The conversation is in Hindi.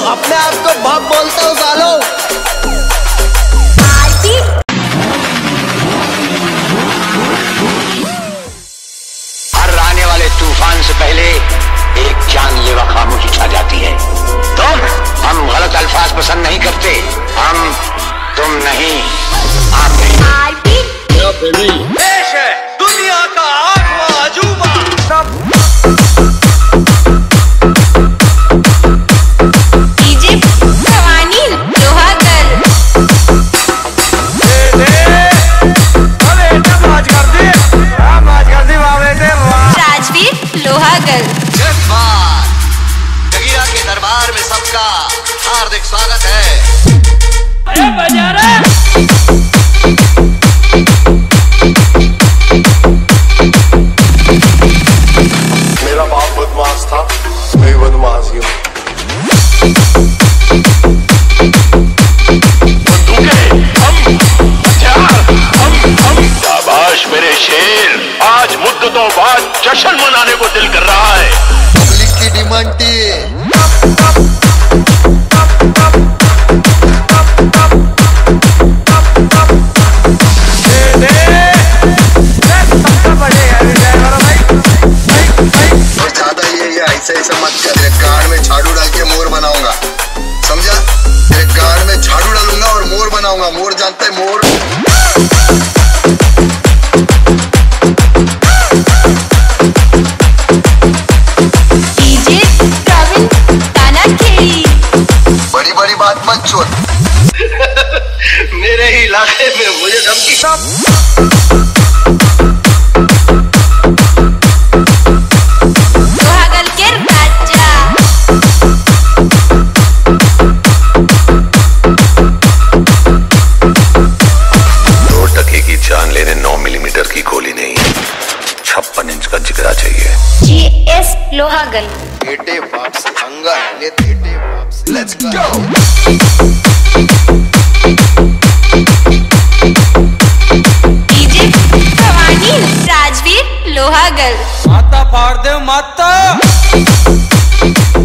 अपने आप को बाप बोलते हो सालो। हर आने वाले तूफान से पहले एक जानलेवा खामोशी छा जाती है। हम गलत अल्फाज पसंद नहीं करते। हम तुम नहीं, आप नहीं। देश है दुनिया का आठवां अजूबा। डीजे भवानी लोहागल। राजवीर लोहागल। जगीरा के दरबार में सबका हार्दिक स्वागत है। मेरा बाप बदमाश था, मैं बदमाश ही हूँ। शाबाश मेरे शेर, आज मुद्दतों बाद जश्न मनाने को दिल कर रहा है। पब्लिक की डिमांड थी। और ज्यादा ये ऐसे मत कर। तेरे गाड़ में झाड़ू डाल के मोर बनाऊंगा, समझा? तेरे गाड़ में झाड़ू डालूंगा और मोर बनाऊंगा। मोर जानते है मोर? डीजे प्रवीण तानाखेड़ी। बड़ी बड़ी बात मत छोड़। मेरे ही इलाके में मुझे धमकी। लोहागल के राजा। दो टके की जान लेने 9 मिलीमीटर की गोली नहीं, 56 इंच का जिगरा चाहिए। जीएस लोहागल। बेटे बाप से पंगा ले, बेटे बाप से। Let's go. DJ Bhavani Rajveer Lohagal. माता फाड़ दे माता।